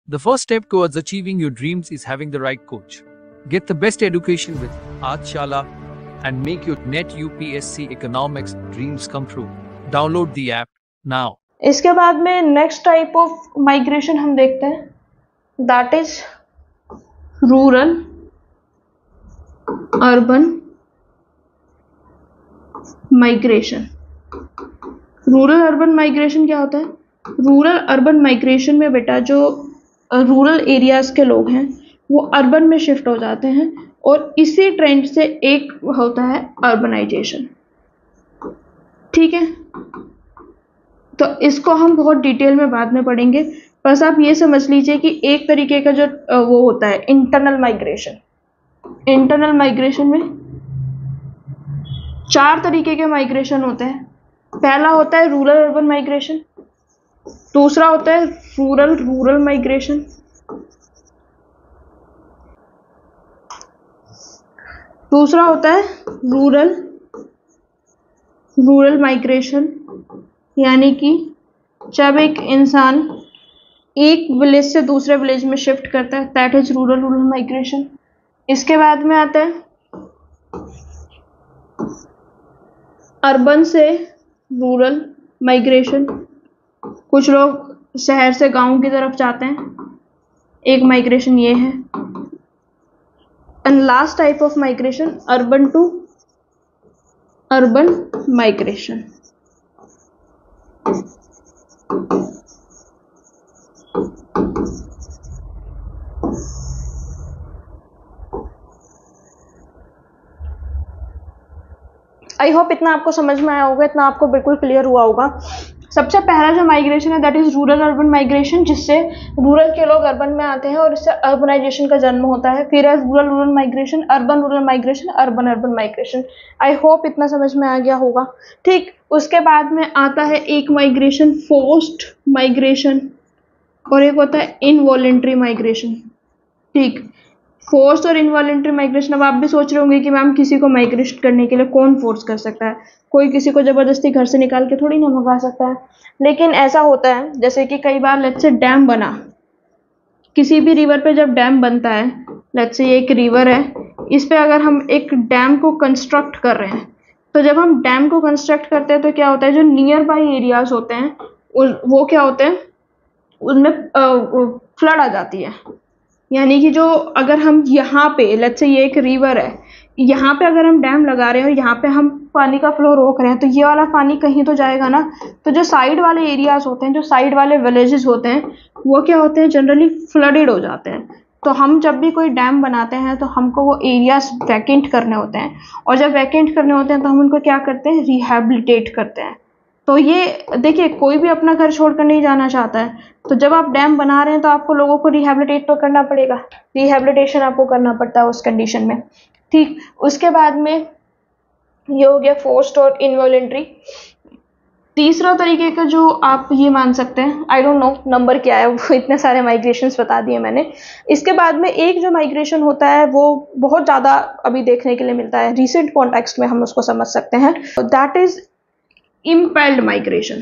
The first step towards achieving your dreams is having the right coach. Get the best education with Aadhshala and make your NET UPSC economics dreams come true. Download the app now. इसके बाद में next type of migration हम देखते हैं, that is rural urban migration. Rural urban migration क्या होता है? Rural urban migration में बेटा जो रूरल एरियाज के लोग हैं वो अर्बन में शिफ्ट हो जाते हैं और इसी ट्रेंड से एक होता है अर्बनाइजेशन। ठीक है, तो इसको हम बहुत डिटेल में बाद में पढ़ेंगे, बस आप ये समझ लीजिए कि एक तरीके का जो वो होता है इंटरनल माइग्रेशन। इंटरनल माइग्रेशन में 4 तरीके के माइग्रेशन होते हैं। पहला होता है रूरल अर्बन माइग्रेशन, दूसरा होता है रूरल रूरल माइग्रेशन, दूसरा होता है रूरल रूरल माइग्रेशन, यानी कि जब एक इंसान एक विलेज से दूसरे विलेज में शिफ्ट करता है, that is rural rural migration. इसके बाद में आता है अर्बन से रूरल माइग्रेशन। कुछ लोग शहर से गांव की तरफ जाते हैं, एक माइग्रेशन ये है। And last type of migration urban to urban migration. I hope इतना आपको समझ में आया होगा, इतना आपको बिल्कुल क्लियर हुआ होगा। सबसे पहला जो माइग्रेशन है that is rural urban migration, जिससे रूरल के लोग अर्बन में आते हैं और इससे अर्बनाइजेशन का जन्म होता है। फिर है rural rural migration, urban rural migration, urban urban migration. I hope इतना समझ में आ गया होगा। ठीक, उसके बाद में आता है एक माइग्रेशन फोर्स्ड माइग्रेशन और एक होता है इनवॉलेंट्री माइग्रेशन। ठीक, फोर्स और इनवॉलेंट्री माइग्रेशन। अब आप भी सोच रहे होंगे कि मैम किसी को माइग्रेट करने के लिए कौन फोर्स कर सकता है? कोई किसी को जबरदस्ती घर से निकाल के थोड़ी ना भगा सकता है। लेकिन ऐसा होता है जैसे कि कई बार लेट्स से डैम बना, किसी भी रिवर पे जब डैम बनता है, लेट्स से ये एक रिवर है, इस पे अगर हम एक डैम को कंस्ट्रक्ट कर रहे हैं, तो जब हम डैम को कंस्ट्रक्ट करते हैं तो क्या होता है, जो नियर बाई एरियाज होते हैं वो क्या होते हैं, उनमें फ्लड आ जाती है। यानी कि जो अगर हम यहाँ पे लेट्स से ये एक रिवर है, यहाँ पे अगर हम डैम लगा रहे हैं और यहाँ पे हम पानी का फ्लो रोक रहे हैं, तो ये वाला पानी कहीं तो जाएगा ना। तो जो साइड वाले एरियाज होते हैं, जो साइड वाले विलेजेस होते हैं, वो क्या होते हैं, जनरली फ्लडेड हो जाते हैं। तो हम जब भी कोई डैम बनाते हैं तो हमको वो एरियाज वैकेंट करने होते हैं, और जब वैकेंट करने होते हैं तो हम उनको क्या करते हैं, रिहैबिलिटेट करते हैं। तो ये देखिए, कोई भी अपना घर छोड़कर नहीं जाना चाहता है, तो जब आप डैम बना रहे हैं तो आपको लोगों को रिहैबिलिटेट तो करना पड़ेगा, रिहैबिलिटेशन आपको करना पड़ता है उस कंडीशन में। ठीक, उसके बाद में ये हो गया फोर्स्ड और इनवॉलेंट्री। तीसरा तरीके का जो आप ये मान सकते हैं, आई डोंट नो नंबर क्या है, वो इतने सारे माइग्रेशंस बता दिए मैंने। इसके बाद में एक जो माइग्रेशन होता है वो बहुत ज़्यादा अभी देखने के लिए मिलता है, रिसेंट कॉन्टेक्स्ट में हम उसको समझ सकते हैं, दैट इज इम्पेल्ड माइग्रेशन।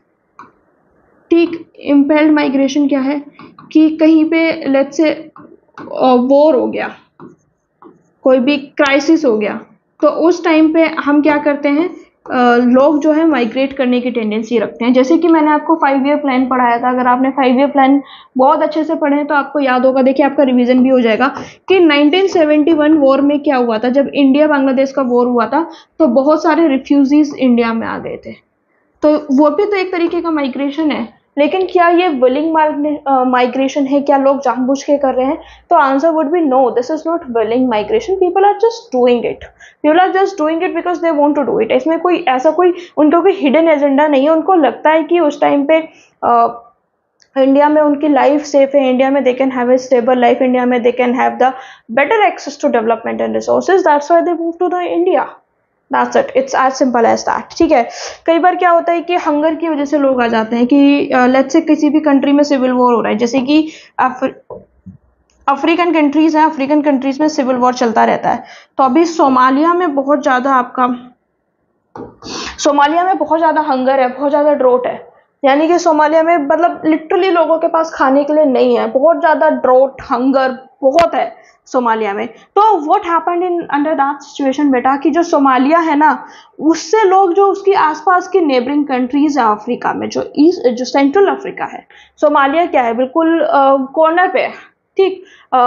ठीक, इम्पेल्ड माइग्रेशन क्या है कि कहीं पे लेट्स से वॉर हो गया, कोई भी क्राइसिस हो गया, तो उस टाइम पे हम क्या करते हैं, लोग जो है माइग्रेट करने की टेंडेंसी रखते हैं। जैसे कि मैंने आपको 5 ईयर प्लान पढ़ाया था, अगर आपने 5 ईयर प्लान बहुत अच्छे से पढ़े तो आपको याद होगा, देखिए आपका रिवीजन भी हो जाएगा कि 1971 वॉर में क्या हुआ था। जब इंडिया बांग्लादेश का वॉर हुआ था तो बहुत सारे रिफ्यूजीज इंडिया में आ गए थे, तो वो भी तो एक तरीके का माइग्रेशन है। लेकिन क्या ये विलिंग माइग्रेशन है, क्या लोग जानबूझ के कर रहे हैं? तो answer would be no, this is not willing migration, people are just doing it, people are just doing it because they want to do it. इसमें कोई ऐसा कोई उनका कोई हिडन एजेंडा नहीं है, उनको लगता है कि उस टाइम पे इंडिया में उनकी लाइफ सेफ है, इंडिया में they can have a stable life, India में they can have the better access to development and resources, that's why they move to the India, that's it, it's as simple as that. ठीक है, कई बार क्या होता है कि hunger की वजह से लोग आ जाते हैं कि लेट्स से किसी भी कंट्री में सिविल वॉर हो रहा है, जैसे कि अफ्रीकन कंट्रीज हैं, अफ्रीकन कंट्रीज में सिविल वॉर चलता रहता है। तो अभी सोमालिया में बहुत ज़्यादा हंगर है, बहुत ज़्यादा ड्रोट है। यानी कि सोमालिया में मतलब लिटरली लोगों के पास खाने के लिए नहीं है, बहुत ज़्यादा ड्राउट, हंगर बहुत है सोमालिया में। तो what happened in under that situation बेटा, कि जो सोमालिया है ना, उससे लोग जो उसकी आसपास की नेबरिंग कंट्रीज है अफ्रीका में, जो सेंट्रल अफ्रीका है, सोमालिया क्या है, बिल्कुल कॉर्नर पे है, ठीक।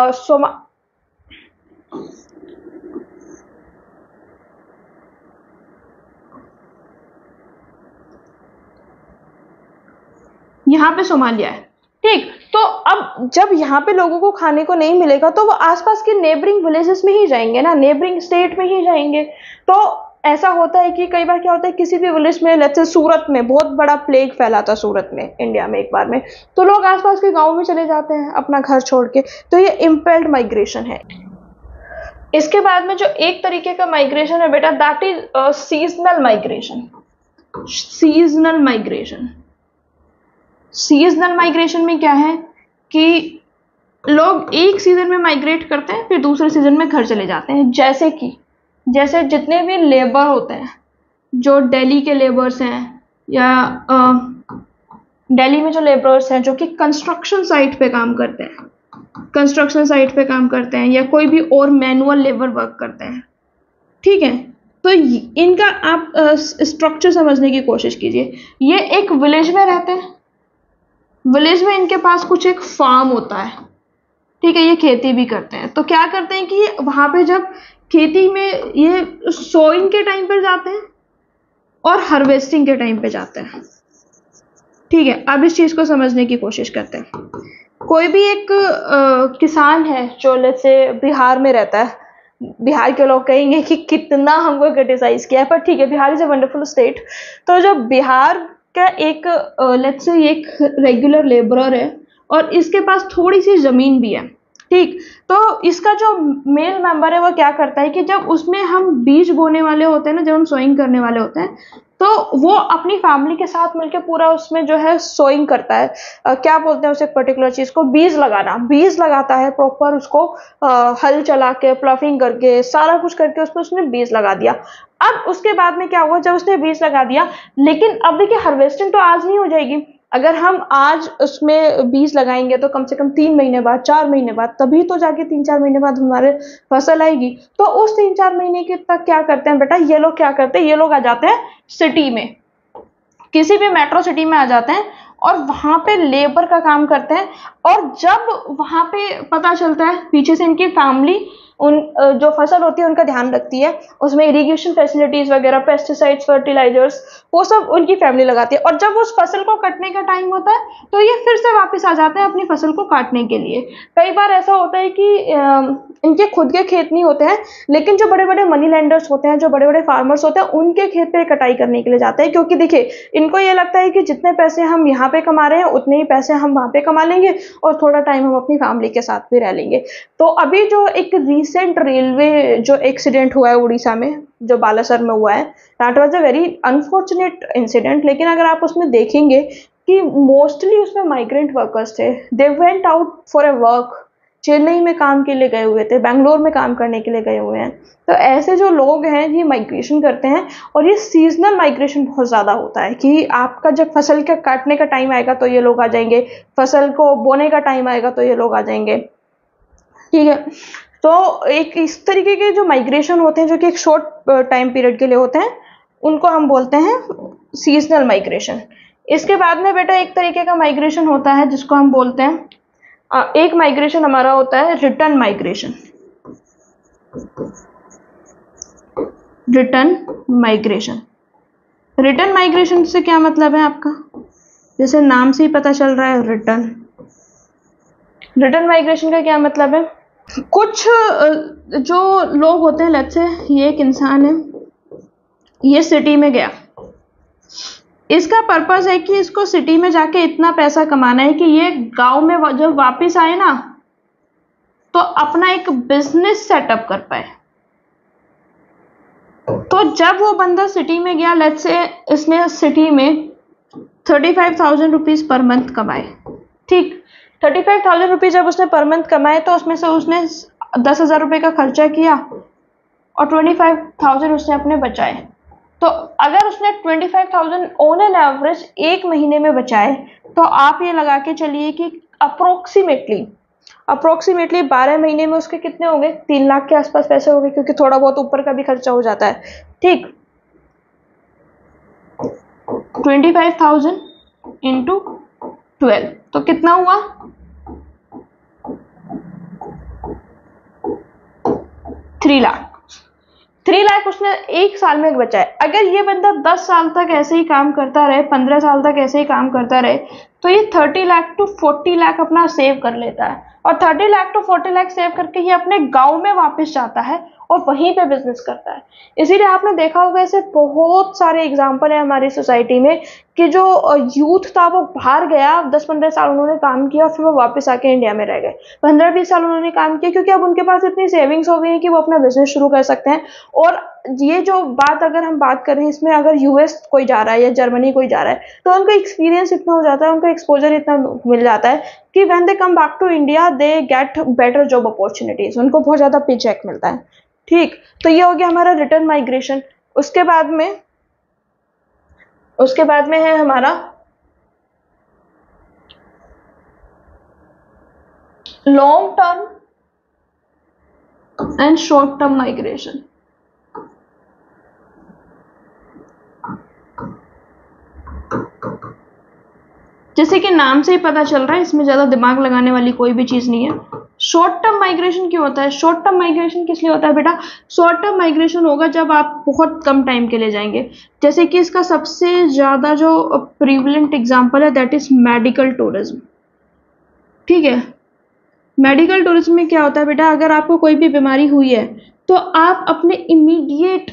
यहाँ पे सोमालिया है, ठीक। तो अब जब यहाँ पे लोगों को खाने को नहीं मिलेगा तो वो आसपास के नेबरिंग विलेजेस में ही जाएंगे ना, नेबरिंग स्टेट में ही जाएंगे। तो ऐसा होता है कि कई बार क्या होता है, किसी भी विलेज में, जैसे सूरत में बहुत बड़ा प्लेग फैला था, सूरत में इंडिया में एक बार में, तो लोग आसपास के गाँव में चले जाते हैं अपना घर छोड़ के। तो ये इम्पेल्ड माइग्रेशन है। इसके बाद में जो एक तरीके का माइग्रेशन है बेटा, that is seasonal migration. Seasonal migration, seasonal migration में क्या है कि लोग एक सीजन में माइग्रेट करते हैं, फिर दूसरे सीजन में घर चले जाते हैं। जैसे जितने भी लेबर होते हैं, जो दिल्ली के लेबर्स हैं, या दिल्ली में जो लेबर्स हैं जो कि कंस्ट्रक्शन साइट पे काम करते हैं, या कोई भी और मैनुअल लेबर वर्क करते हैं, ठीक है। तो इनका आप स्ट्रक्चर समझने की कोशिश कीजिए। ये एक विलेज में रहते हैं, विलेज में इनके पास कुछ एक फार्म होता है, ठीक है, ये खेती भी करते हैं। तो क्या करते हैं कि वहां पे जब खेती में ये सोइंग के टाइम पर जाते हैं और हार्वेस्टिंग के टाइम पे जाते हैं, ठीक है। अब इस चीज को समझने की कोशिश करते हैं। कोई भी एक किसान है जो जैसे बिहार में रहता है, बिहार के लोग कहेंगे कि कितना हमको क्रिटिसाइज किया है, पर ठीक है, Bihar is a wonderful state. तो जब बिहार का एक लेट्स से एक रेगुलर लेबरर है और इसके पास थोड़ी सी जमीन भी है, ठीक। तो इसका जो मेल मेंबर है वो क्या करता है कि जब उसमें हम बीज बोने वाले होते हैं ना, जब हम सोइंग करने वाले होते हैं, तो वो अपनी फैमिली के साथ मिलकर पूरा उसमें जो है सोइंग करता है। क्या बोलते हैं उसे, पर्टिकुलर चीज को बीज लगाता है प्रॉपर, उसको हल चला के, प्लफिंग करके, सारा कुछ करके उसने बीज लगा दिया। अब उसके बाद में क्या हुआ, जब उसने बीज लगा दिया, लेकिन अब देखिए हार्वेस्टिंग तो आज नहीं हो जाएगी। अगर हम आज उसमें बीज लगाएंगे तो कम से कम 3 महीने बाद, 4 महीने बाद, तभी तो जाके 3-4 महीने बाद हमारे फसल आएगी। तो उस 3-4 महीने के तक क्या करते हैं बेटा, ये लोग क्या करते हैं, ये लोग आ जाते हैं सिटी में, किसी भी मेट्रो सिटी में आ जाते हैं और वहां पे लेबर का काम करते हैं। और जब वहां पे पता चलता है, पीछे से इनकी फैमिली उन जो फसल होती है उनका ध्यान रखती है, उसमें इरिगेशन फैसिलिटीज वगैरह, पेस्टिसाइड्स, फर्टिलाइजर्स, वो सब उनकी फैमिली लगाती है। और जब उस फसल को कटने का टाइम होता है तो ये फिर से वापस आ जाते हैं अपनी फसल को काटने के लिए। कई बार ऐसा होता है कि इनके खुद के खेत नहीं होते हैं, लेकिन जो बड़े बड़े मनी लैंडर्स होते हैं, जो बड़े बड़े फार्मर्स होते हैं, उनके खेत पे कटाई करने के लिए जाते हैं। क्योंकि देखिए, इनको ये लगता है कि जितने पैसे हम यहाँ पे कमा रहे हैं उतने ही पैसे हम वहां पे कमा लेंगे और थोड़ा टाइम हम अपनी फैमिली के साथ भी रह लेंगे। तो अभी जो एक रिसेंट रेलवे जो एक्सीडेंट हुआ है उड़ीसा में, जो बालासर में हुआ है, that was a very unfortunate incident. लेकिन अगर आप उसमें देखेंगे कि मोस्टली उसमें माइग्रेंट वर्कर्स थे, they went out for a work, Chennai में काम के लिए गए हुए थे, बेंगलोर में काम करने के लिए गए हुए हैं। तो ऐसे जो लोग हैं ये माइग्रेशन करते हैं। और ये सीजनल माइग्रेशन बहुत ज़्यादा होता है कि आपका जब फसल के काटने का टाइम आएगा तो ये लोग आ जाएंगे, फसल को बोने का टाइम आएगा तो ये लोग आ जाएंगे, ठीक है। तो एक इस तरीके के जो माइग्रेशन होते हैं, जो कि एक शॉर्ट टाइम पीरियड के लिए होते हैं, उनको हम बोलते हैं सीजनल माइग्रेशन। इसके बाद में बेटा एक तरीके का माइग्रेशन होता है जिसको हम बोलते हैं, एक माइग्रेशन हमारा होता है रिटर्न माइग्रेशन। रिटर्न माइग्रेशन से क्या मतलब है आपका, जैसे नाम से ही पता चल रहा है, रिटर्न माइग्रेशन का क्या मतलब है। कुछ जो लोग होते हैं, लेट्स से ये एक इंसान है, ये सिटी में गया, इसका पर्पस है कि इसको सिटी में जाके इतना पैसा कमाना है कि ये गांव में जब वापस आए ना तो अपना एक बिजनेस सेटअप कर पाए। तो जब वो बंदा सिटी में गया, लेट्स से इसने सिटी में 35,000 रुपीज पर मंथ कमाए, ठीक। 35,000 रुपीज जब उसने पर मंथ कमाए तो उसमें से उसने 10,000 रुपये का खर्चा किया और 25,000 उसने अपने बचाए। तो अगर उसने 25,000 ऑन एन एवरेज एक महीने में बचाए, तो आप ये लगा के चलिए कि अप्रोक्सीमेटली 12 महीने में उसके कितने हो गए, 3 लाख के आसपास पैसे हो गए, क्योंकि थोड़ा बहुत ऊपर का भी खर्चा हो जाता है। ठीक, 25,000 इंटू 12 तो कितना हुआ, 3 लाख। 3 लाख उसने एक साल में बचाए। अगर ये बंदा 10 साल तक ऐसे ही काम करता रहे, 15 साल तक ऐसे ही काम करता रहे, तो ये 30 लाख टू 40 लाख अपना सेव कर लेता है, और 30 लाख टू 40 लाख सेव करके ये अपने गांव में वापस जाता है और वहीं पे बिजनेस करता है। इसीलिए आपने देखा होगा ऐसे बहुत सारे एग्जाम्पल है हमारी सोसाइटी में कि जो यूथ था वो बाहर गया, 10-15 साल उन्होंने काम किया, फिर वो वापस आके इंडिया में रह गए, 15-20 साल उन्होंने काम किया, क्योंकि अब उनके पास इतनी सेविंग्स हो गई है कि वो अपना बिजनेस शुरू कर सकते हैं। और ये जो बात अगर हम बात कर रहे हैं इसमें, अगर यूएस कोई जा रहा है या जर्मनी कोई जा रहा है, तो उनका एक्सपीरियंस इतना हो जाता है, उनका एक्सपोजर इतना मिल जाता है कि when they come back to India they get better job opportunities, उनको बहुत ज्यादा पे चेक मिलता है। ठीक, तो ये हो गया हमारा रिटर्न माइग्रेशन। उसके बाद में है हमारा long term and short term migration. जैसे कि नाम से ही पता चल रहा है, इसमें ज्यादा दिमाग लगाने वाली कोई भी चीज नहीं है। शॉर्ट टर्म माइग्रेशन क्यों होता है? शॉर्ट टर्म माइग्रेशन किस लिए होता है बेटा? शॉर्ट टर्म माइग्रेशन होगा जब आप बहुत कम टाइम के लिए जाएंगे। जैसे कि इसका सबसे ज्यादा जो प्रीवलेंट एग्जांपल है दैट इज मेडिकल टूरिज्म। ठीक है, मेडिकल टूरिज्म में क्या होता है बेटा, अगर आपको कोई भी बीमारी हुई है तो आप अपने इमीडिएट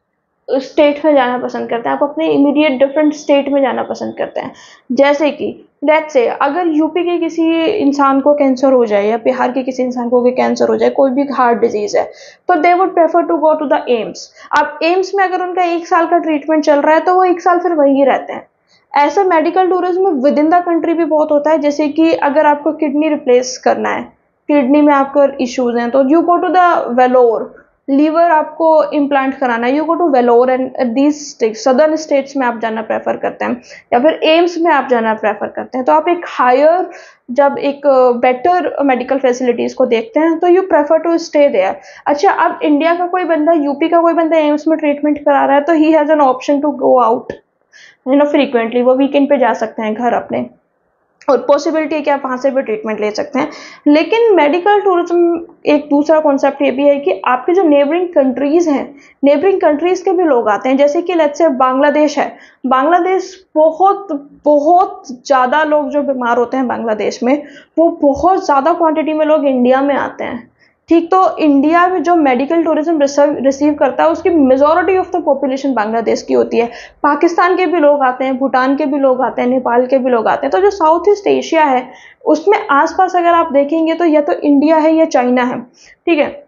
स्टेट में जाना पसंद करते हैं, आप अपने इमीडिएट डिफरेंट स्टेट में जाना पसंद करते हैं। जैसे कि लेट्स से अगर यूपी के किसी इंसान को कैंसर हो जाए या बिहार के किसी इंसान को कैंसर हो जाए, कोई भी हार्ट डिजीज है, तो they would prefer to go to the AIIMS. अब एम्स में अगर उनका 1 साल का ट्रीटमेंट चल रहा है तो वो 1 साल फिर वहीं रहते हैं। ऐसा medical tourism within the country भी बहुत होता है। जैसे कि अगर आपको किडनी रिप्लेस करना है, किडनी में आपको इश्यूज हैं, तो you go to the Vellore. Liver आपको इम्प्लांट कराना है, you go to Vellore, and these southern states में आप जाना प्रेफर करते हैं, या फिर एम्स में आप जाना प्रेफर करते हैं। तो आप एक हायर, जब एक बेटर मेडिकल फैसिलिटीज को देखते हैं तो you prefer to stay there. अच्छा, अब इंडिया का कोई बंदा, यूपी का कोई बंदा एम्स में ट्रीटमेंट करा रहा है, तो he has an option to go out frequently. वो वीकेंड पे जा सकते हैं घर अपने, और पॉसिबिलिटी है कि आप वहाँ से भी ट्रीटमेंट ले सकते हैं। लेकिन मेडिकल टूरिज्म एक दूसरा कॉन्सेप्ट ये भी है कि आपके जो नेबरिंग कंट्रीज हैं, नेबरिंग कंट्रीज के भी लोग आते हैं। जैसे कि लेट्स से बांग्लादेश है, बांग्लादेश बहुत बहुत ज़्यादा लोग जो बीमार होते हैं बांग्लादेश में, वो बहुत ज़्यादा क्वांटिटी में लोग इंडिया में आते हैं। ठीक, तो इंडिया में जो मेडिकल टूरिज्म रिसीव करता है उसकी majority of the population Bangladesh की होती है। पाकिस्तान के भी लोग आते हैं, भूटान के भी लोग आते हैं, नेपाल के भी लोग आते हैं। तो जो साउथ ईस्ट एशिया है उसमें आसपास अगर आप देखेंगे तो या तो इंडिया है या चाइना है। ठीक है,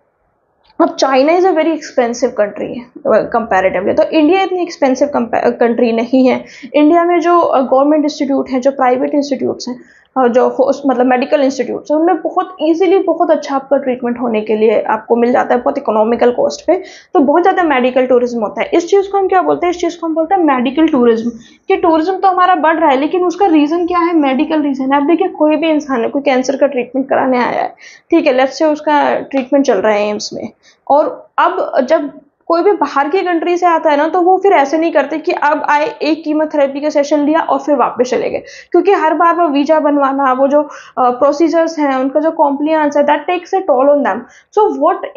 अब China is a very expensive country comparatively, तो इंडिया इतनी एक्सपेंसिव कंट्री नहीं है। इंडिया में जो गवर्नमेंट इंस्टीट्यूट हैं, जो प्राइवेट इंस्टीट्यूट्स हैं, जो मतलब मेडिकल इंस्टीट्यूट्स हैं, उनमें बहुत इजीली बहुत अच्छा आपका ट्रीटमेंट होने के लिए आपको मिल जाता है, बहुत इकोनॉमिकल कॉस्ट पे। तो बहुत ज़्यादा मेडिकल टूरिज्म होता है। इस चीज़ को हम क्या बोलते हैं? इस चीज़ को हम बोलते हैं मेडिकल टूरिज्म। कि टूरिज्म तो हमारा बढ़ रहा है, लेकिन उसका रीज़न क्या है? Medical reason. आप देखिए, कोई भी इंसान है, कोई कैंसर का ट्रीटमेंट कराने आया है, ठीक है, लेट्स से उसका ट्रीटमेंट चल रहा है एम्स में, और अब जब कोई भी बाहर की कंट्री से आता है ना, तो वो फिर ऐसे नहीं करते कि अब आए, एक कीमोथेरेपी का सेशन लिया और फिर वापस चले गए, क्योंकि हर बार वो वीजा बनवाना, वो जो प्रोसीजर्स हैं, उनका जो कॉम्प्लियंस है, that takes a toll on them. So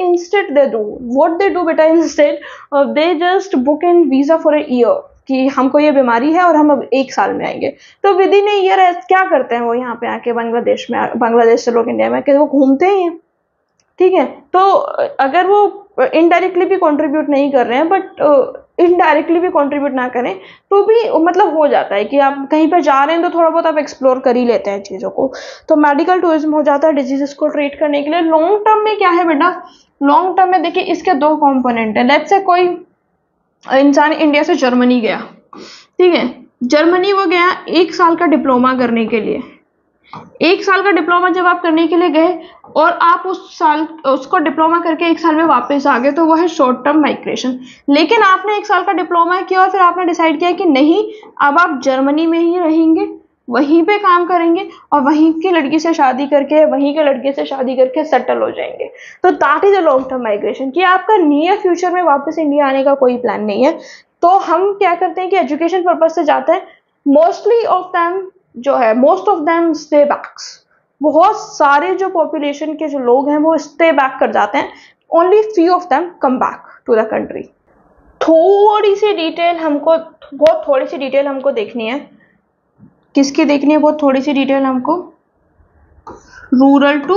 what they do बेटा, instead they just book in visa for a year कि हमको ये बीमारी है और हम अब 1 साल में आएंगे। तो विद इन ए ईयर क्या करते हैं वो यहाँ पे आके बांग्लादेश से लोग इंडिया में आके वो घूमते ही हैं। ठीक है, तो अगर वो इनडायरेक्टली भी कंट्रीब्यूट नहीं कर रहे हैं, बट इनडायरेक्टली भी कंट्रीब्यूट ना करें तो भी मतलब हो जाता है कि आप कहीं पर जा रहे हैं तो थोड़ा बहुत आप एक्सप्लोर कर ही लेते हैं चीज़ों को। तो मेडिकल टूरिज्म हो जाता है डिजीजेस को ट्रीट करने के लिए। लॉन्ग टर्म में क्या है बेटा? लॉन्ग टर्म में देखिए, इसके 2 कॉम्पोनेंट है। लेट्स से कोई इंसान इंडिया से जर्मनी गया, ठीक है, जर्मनी वो गया 1 साल का डिप्लोमा करने के लिए। 1 साल का डिप्लोमा जब आप करने के लिए गए और आप उस साल उसको डिप्लोमा करके 1 साल में वापस आ गए तो वो है शॉर्ट टर्म माइग्रेशन। लेकिन आपने 1 साल का डिप्लोमा किया और फिर आपने डिसाइड किया कि नहीं, अब आप जर्मनी में ही रहेंगे, वहीं पे काम करेंगे और वहीं की लड़की से शादी करके, वहीं के लड़के से शादी करके सेटल हो जाएंगे, तो that is a long term migration कि आपका नियर फ्यूचर में वापस इंडिया आने का कोई प्लान नहीं है। तो हम क्या करते हैं कि एजुकेशन पर्पज से जाते हैं। मोस्टली ऑफ देम जो है, most of them stay backs, बहुत सारे जो पॉपुलेशन के जो लोग हैं वो स्टे बैक कर जाते हैं। Only few of them come back to the country. थोड़ी सी डिटेल हमको देखनी है। किसकी देखनी है? बहुत थोड़ी सी डिटेल हमको रूरल टू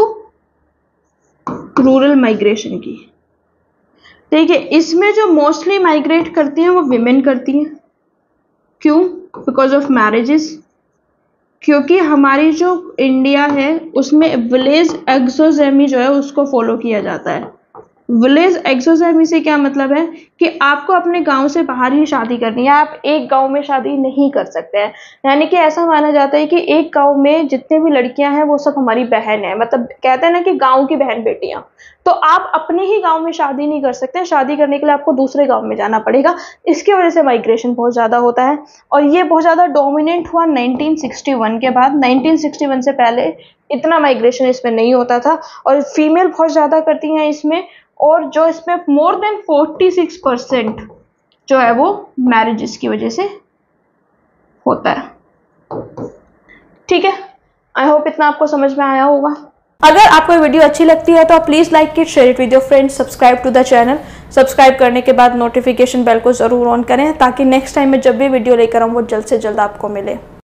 रूरल माइग्रेशन की। देखिए, इसमें जो मोस्टली माइग्रेट करती हैं वो विमेन करती हैं। क्यों? Because of marriages. क्योंकि हमारी जो इंडिया है उसमें विलेज एक्सोजेमी जो है उसको फॉलो किया जाता है। विलेज एक्सोजेमी से क्या मतलब है कि आपको अपने गांव से बाहर ही शादी करनी है, आप एक गांव में शादी नहीं कर सकते हैं। यानी कि ऐसा माना जाता है कि एक गांव में जितने भी लड़कियां हैं वो सब हमारी बहन है, मतलब कहते हैं ना कि गांव की बहन बेटियां। तो आप अपने ही गांव में शादी नहीं कर सकते, शादी करने के लिए आपको दूसरे गांव में जाना पड़ेगा। इसकी वजह से माइग्रेशन बहुत ज़्यादा होता है और ये बहुत ज़्यादा डोमिनेंट हुआ 1961 के बाद। 1961 से पहले इतना माइग्रेशन इसमें नहीं होता था और फीमेल बहुत ज़्यादा करती हैं इसमें। और जो इसमें मोर देन 46% जो है वो मैरिजेस की वजह से होता है। ठीक है, आई होप इतना आपको समझ में आया होगा। अगर आपको ये वीडियो अच्छी लगती है तो please like it, share it with your friends, subscribe to the channel. Subscribe करने के बाद नोटिफिकेशन बेल को ज़रूर ऑन करें ताकि नेक्स्ट टाइम में जब भी वीडियो लेकर आऊँ वो जल्द से जल्द आपको मिले।